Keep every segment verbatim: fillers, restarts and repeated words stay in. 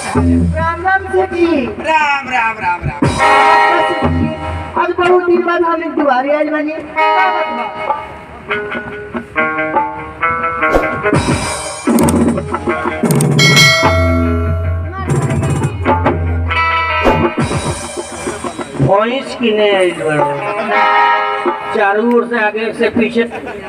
राम राम सेठ जी। राम राम राम राम। आज बहुत दिन बाद हम एक दुआरे आए बनी। भैंस किने चारों ओर से आगे से पीछे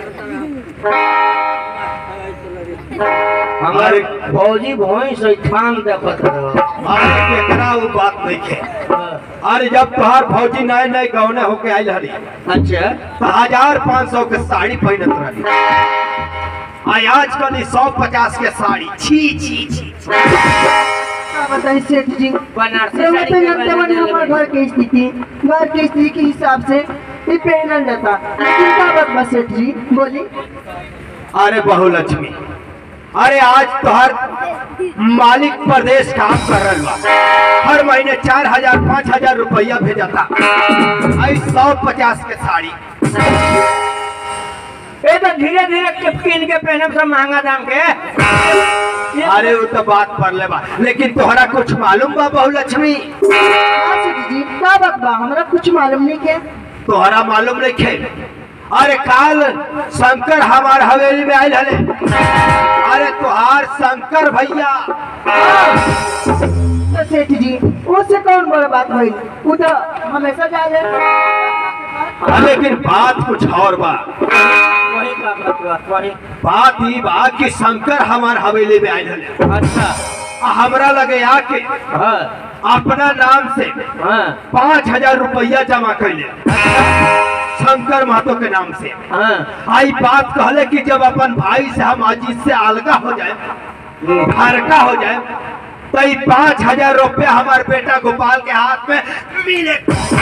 हमारे फौजी भैंस थान देखत अरे केकरा वो बात नहीं है। अरे जब तोहार फौजी नए नए गौने होके आयल हरी अच्छा तो हजार पाँच सौ के साड़ी पहनत रही। आई आजकल सौ पचास के साड़ी छी छी छी। बताइए सेठ जी, बनारसी तो साड़ी के बारे में हमारे घर की स्थिति घर की स्थिति के हिसाब से ये पहनल जाता, लेकिन क्या बात बा सेठ जी बोली। अरे बहुलक्ष्मी, अरे आज तोहर मालिक प्रदेश काम कर रहा बा, हर महीने चार हजार पाँच हजार रुपया भेजता। आई सौ पचास के साड़ी ए तो धीरे धीरे किन के पहनब सब महंगा दाम के। अरे वो तो बात पर ले बा, लेकिन तोहरा कुछ मालूम बा बहुलक्ष्मी? हाँ सेठ जी, क्या बात बा हमरा कुछ मालूम नहीं के। तोहरा मालूम नहीं खे? अरे काल शंकर हमार हवेली में आयल हले। अरे तुहार शंकर भैया तो सेठ जी उससे कौन बड़ा बात हुई, वो तो हमेशा जाले। लेकिन बात कुछ और बा। वही का बात बा, वही बात ही बा कि शंकर हमार हवेली में आयल हले। अच्छा हमरा लगे आके हाँ अपना नाम से हाँ पाँच हजार रुपया जमा कैले शंकर महतो के नाम से। हाँ आई बात कहले कि जब अपन भाई से हम अजीत से अलगा हो जाए, फरका हो जाए, तो ये पाँच हजार रुपया हमारे बेटा गोपाल के हाथ में मिले।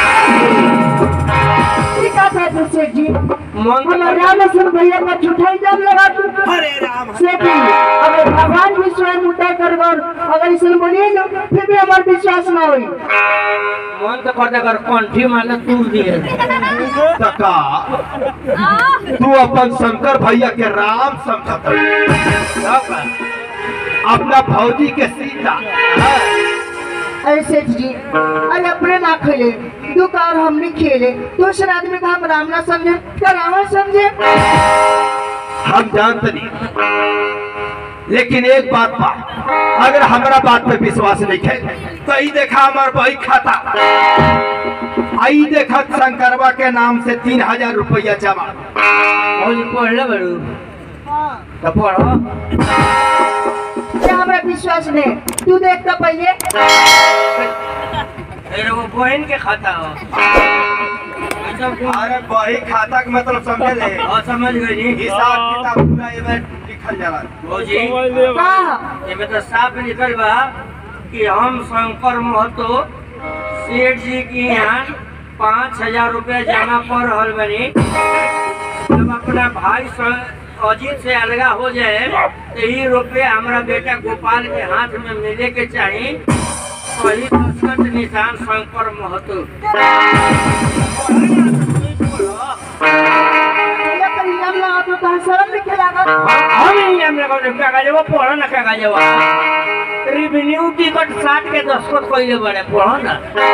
ठीक है सेठ जी, मन हमारे रामेश्वर भैया का झूठा इल्जाम लगा तू। अरे राम, सेठ जी अगर भगवान भी स्वयं उतर कर और अगर इसे बोलिए ना फिर भी हमारा विश्वास ना हुई। मन तो करता कर कंठी मारना तूर दिए। तका तू अपन शंकर भैया के राम समझता, अपना फौजी के सीता। अरे सेठ जी, अरे अपने ना खेले दो कार हम नहीं खेले, दूसरे आदमी का हम राम ना समझे क्या रावण समझे। हम जानते नहीं, लेकिन एक बात बा, अगर हमारा बात पे विश्वास नहीं है तो आई देखा हमार बही खाता, आई देखा शंकरवा के नाम से तीन हजार रुपया जमा। और पढ़ ले बड़ू तो पढ़ो। क्या हमारा विश्वास नहीं, तू देख तो पहले। अरे वो बहन के खाता हो। अरे बही खाता के मतलब समझे ले? और समझ गई हिसाब किताब पूरा ये में लिखल जाला। वो जी हाँ ये में तो साफ लिखल बा कि हम शंकर महतो सेठ जी की यहाँ पाँच हजार रुपया जमा कर रहल बनी। जब अपना भाई अजीत से अलगा हो जाए तो ये रुपये हमारा बेटा गोपाल के हाथ में मिले के चाहिए। वही दस्तखत निशान शंकर महतो। हम इल्जाम लगाओ क्या का जवाब पढ़ो ना क्या का जवाब रिवेन्यू टिकट साठ के दस्तखत कइले बड़े पढ़ो ना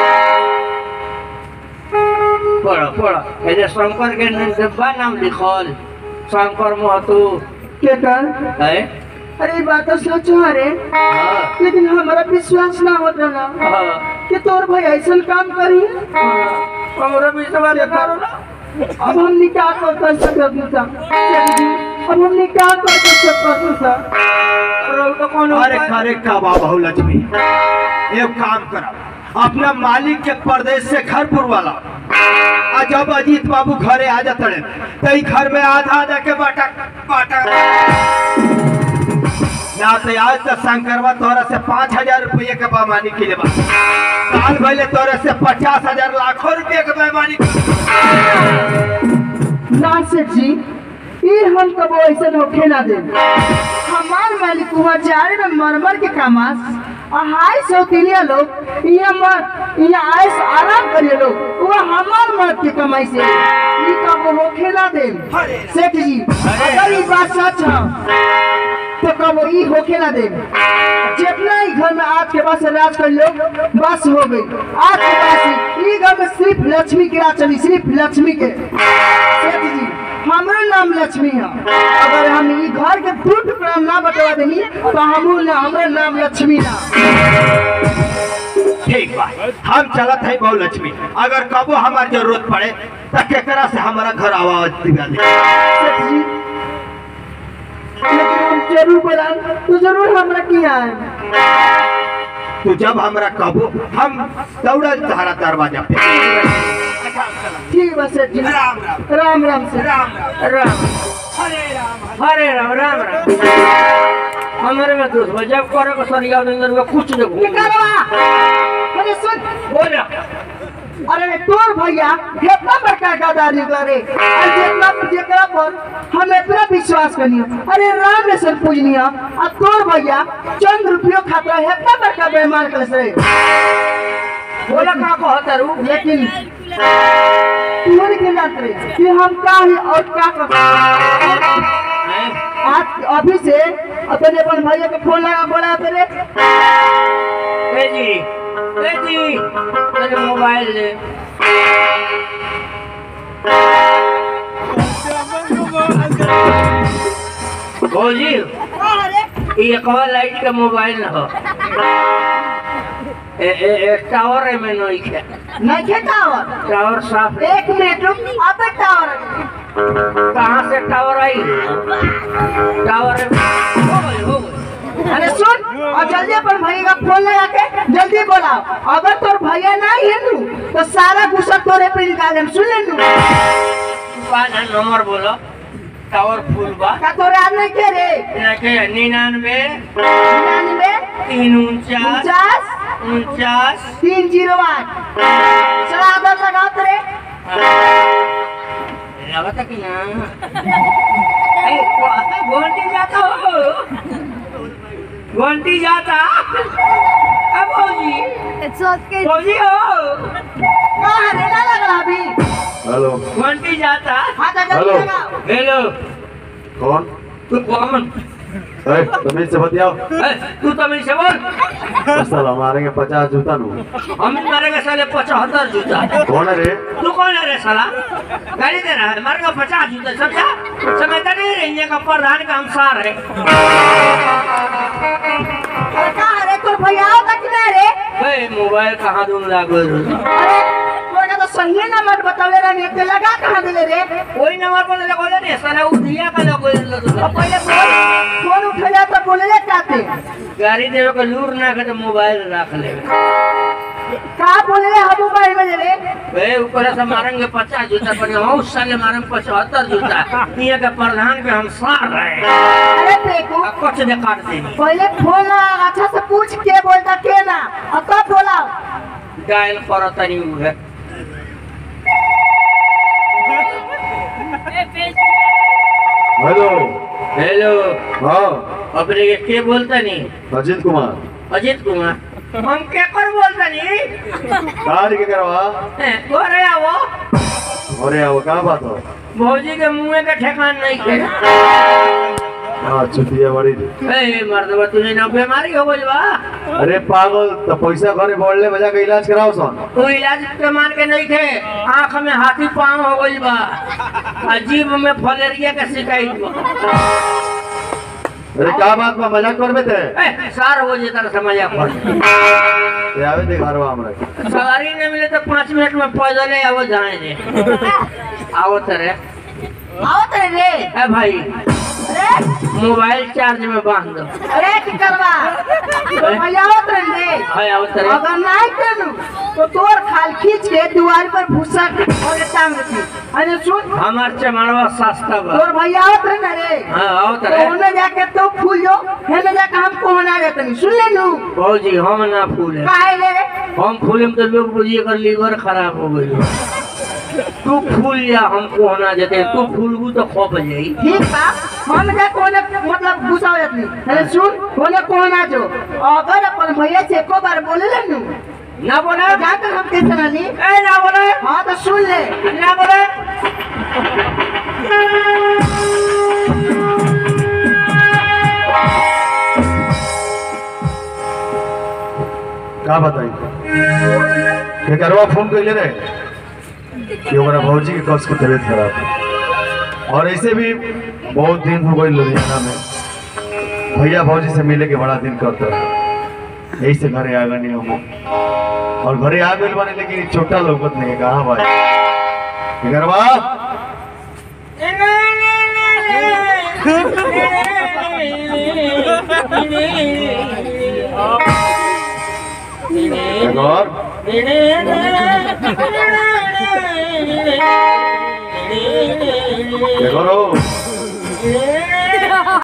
पढ़ो पढ़ो ये शंकर के डिब्बा नाम लिखल शंकर महतो क्या कर? है। अरे बात तो सच है रे, हाँ लेकिन हमारा विश्वास ना होता ना हाँ कि तोर भाई ऐसा काम करी। हमरा विश्वास करो ना। अब हम निकाह कर कर सकते अब हम निकाह कर कर सकते तो कौन अरे करे का बा बहुलक्ष्मी, एक काम करो, अपना मालिक के प्रदेश से घर पुरवाला, और जब अजीत बाबू घरे आ जाते तो घर में आधा आधा के बाटा बाटा ना तो आज तक शंकरवा तोरा से पाँच हजार रुपये के बेईमानी के लिए साल पहले तोरा से पचास हजार लाखों रुपये के बेईमानी। ना सेठ जी, ये हम कबो ऐसा होखे ना दे। हमार मालिक वहाँ जारे में मरमर के कामास हाय सौतीलिया लोग यहाँ मर यहाँ आए आराम करिए लोग, वह हमार मर्द के कमाई से ये कबो होखे ना दे। सेठ जी अगर ये बात सच है तो कबो ये होखे ना दे। जितना ही घर में आज के बाद से राज कर लो, बस हो गई। आज के बाद से ई घर में सिर्फ लक्ष्मी के राज चली, सिर्फ लक्ष्मी के। सेठ जी हमारा नाम लक्ष्मी है, अगर हम ई घर के दू टुकड़ा ना बटवा देनी तो हमू ना, हमारा नाम लक्ष्मी ना। ठीक बा, हम चलत है बहु लक्ष्मी, अगर कबो हमार जरूरत पड़े तो केकरा से हमारा घर आवाज दिवा दे। सेठ जी लेकिन हम जरूर बोला तो जरूर हमरा किया है। तू जब हमरा कबो हम दौड़ा तारा दरवाजा पे। ठीक बस सेठ जी, राम राम राम राम से राम राम हरे राम हरे राम राम राम। हमारे में दोस्त भाई जब करे को सरिया अंदर में कुछ न घूम अरे सुन बोल। अरे तोर भैया कितना बड़का गदा निकला रे, और जितना जेकरा पर हम इतना विश्वास करियो, अरे राम ने सर पूजनिया, और तोर भैया चंद रुपयों खाता है इतना बड़का बेईमान कर से बोला का कहता रू। लेकिन तू नहीं जानत रे कि हम का ही और क्या कर। आज अभी से अपने अपन भैया के फोन लगा बोला तेरे ए जी ए जी तेरे मोबाइल ले। ओ जी ये कवर लाइट का मोबाइल न हो, ए ए ए टावर है में नहीं है, नहीं के टावर टावर साफ है। एक मिनट रुक, अब टावर कहाँ से टावर आई? टावर है। हो गई हो गई। अरे सुन और जल्दी अपन भैया का फोन लगा के जल्दी बोलाओ, अगर तोर भैया नहीं है नू तो सारा गुस्सा तोरे पे निकाले, सुन ले नू। पाना नंबर बोलो, टावर फुल बा का तोरे याद नहीं के रे? ना के निन्यानवे निन्यानवे तीन उनचास उनचास उनचास तीन जीरो आठ चला आदर लगाओ तेरे। लगा कि ना ए घंटी जाता हो, घंटी जाता अब भौजी It's okay. भौजी हो कहाँ रे ना लग रहा अभी? हेलो घंटी जाता। हाँ तो जल्दी हेलो। लगाओ। हेलो कौन? तू कौन? ए, तमीज से बतियाओ। ए, तू तो मेरे से बोल। साला मारेंगे पचास जूता नू। हम मारेंगे साले पचहत्तर जूता। कौन है रे? तू कौन है रे साला? गाड़ी दे रहा है, मारेगा पचास जूता। समझा? समझता नहीं रे, ये का प्रधान का अनुसार है। अरे कहाँ रे तोर भैया आओ तक ना रे? ए, मोबाइल कहाँ दूँ लागो? अरे तोरे तो सही नंबर बतावले रे, नेट पे लगा कहाँ दिले रे? कोई नंबर पर लगो नहीं, साला उठिया का लगो। अब पहले फोन फोन उठेला तो बोले ले काते। गाड़ी देवे को लूर ना के तो मोबाइल रख ले। का बोले ले हम मोबाइल में ले? ए, ऊपर से मारेंगे पचास जूता, पर हम उस साले मारेंगे पचहत्तर जूता। ये का प्रधान पे हम सार रहे। अरे देखो कुछ दे काट देनी। पहले फोन लगा, अच्छा से पूछ के बोलता के ना, अब तब बोलाओ। डायल करो तनी है। हेलो हेलो हाँ अपने के के बोलता नहीं? अजीत कुमार। अजीत कुमार हम के कर बोलता नहीं? कार के करवा। अरे आओ अरे अब क्या बात हो? भौजी के मुंह के ठेकान नहीं थे। हाँ छुट्टिया बड़ी। ए मर्दवा तुझे ना बीमारी हो गई बा? अरे पागल, तो पैसा घरे बोलने बजा के इलाज कराओ सन। तू इलाज के मान के नहीं थे, आँख में हाथी पाँव हो गई बा, अजीब में फलेरिया के शिकायत बा। अरे क्या बात में मजाक कर बेटे? ए सार हो जे तरह समझा पड़। ये आवे दे घरवा हमरा। सवारी नहीं मिले तो पाँच मिनट में पैदल ले आओ जाएंगे। आओ तेरे आओ तेरे रे। ए भाई अरे मोबाइल चार्ज में बांध दो। अरे की करवा तो भैया आओ तेरे रे। है आओ तेरे। अगर नहीं करू तो तोर खाल खींच के दीवार पर भूसा और टांग देती। अरे सुन हमार चमड़वा सस्ता बा। तोर भैया आओ तेरे ना रे। हाँ आओ तो तेरे। उन्हें जाके तो फूल जो है ना, जाके हम कोहना जाते नहीं, सुन ले नू। भौजी हम ना फूले, काहे ले रे? हम फूले में तो लोग बुझिए कर लीवर खराब हो गई। तू फूल या हमको होना जाते, तू फूलबू तो खप जाई। ठीक बा, हम जा कोने मतलब गुस्सा हो जाती। अरे सुन कोने कोहना जो अगर अपन भैया से एको बार बोले ले नू ना बोले जाकर हम कैसे ना ली। ए ना बोले। हाँ तो सुन ले ना बोले। का बताई के करवा फोन कर ले रे कि हमारा भौजी के कस की तबीयत खराब है। और ऐसे भी बहुत दिन हो गए लुधियाना में, भैया भौजी से मिले के बड़ा दिन करता है, यही से घरे आ गए हम। और घरे आ गए बने लेकिन छोटा लोगत नहीं है, कहाँ भाई गरबा और करो